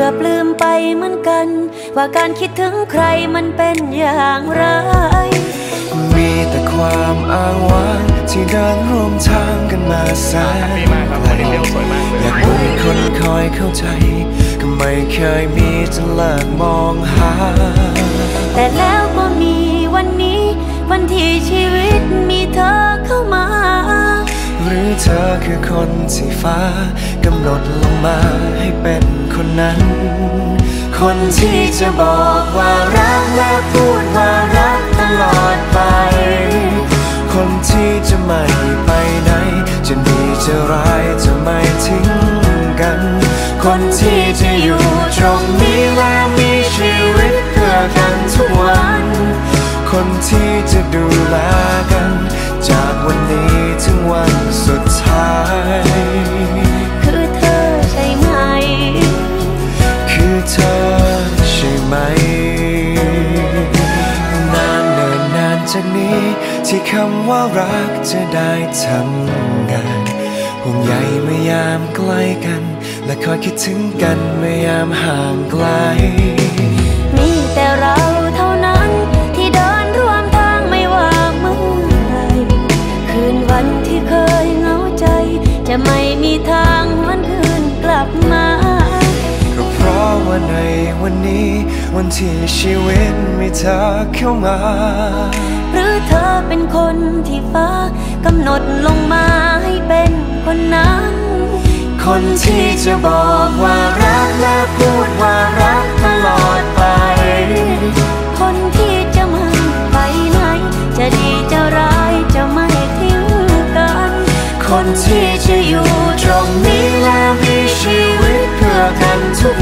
อบลืมไปเหมือนกันว่าการคิดถึงใครมันเป็นอย่างไรมีแต่ความอ้างว้างที่เดินร่วมทางกันมาแสนไกลอยากมีคนคอยเข้าใจก็ไม่เคยมีจนเลิกมองหาแต่แล้วก็มีวันนี้วันที่ชีวิตมีเธอเข้ามาหรือเธอคือคนที่ฟ้ากำหนดลงมาให้เป็นคนนั้นคนที่จะบอกว่ารักและพูดว่ารักตลอดไปคนที่จะไม่ไปไหนจะดีจะร้ายจะไม่ทิ้งกันคนที่จะอยู่ตรงนี้และมีชีวิตเพื่อกันทุกวันคนที่จะดูแลกันจากวันนี้ถึงวันสุดท้ายคือเธอใช่ไหมคือเธอใช่ไหมนานเนิ่นนานจากนี้ที่คำว่ารักจะได้ทำงานห่วงใยเมื่อยามใกล้กันและคอยคิดถึงกันเมื่อยามห่างไกลมีแต่เราเท่านั้นที่เดินร่วมทางไม่ว่าเมื่อไรคืนวันที่เคยเหงาใจจะไม่มีทางหวนคืนกลับมาก็เพราะว่าในวันนี้วันที่ชีวิตมีเธอเข้ามาหรือเธอเป็นคนที่ฟ้ากำหนดลงมาให้เป็นคนนั้นคนที่จะบอกว่ารักและพูดว่ารักตลอดไปคนที่จะไม่ไปไหนจะดีจะร้ายจะไม่ทิ้งกันคนที่จะอยู่ตรงนี้และมีชีวิตเพื่อกันทุก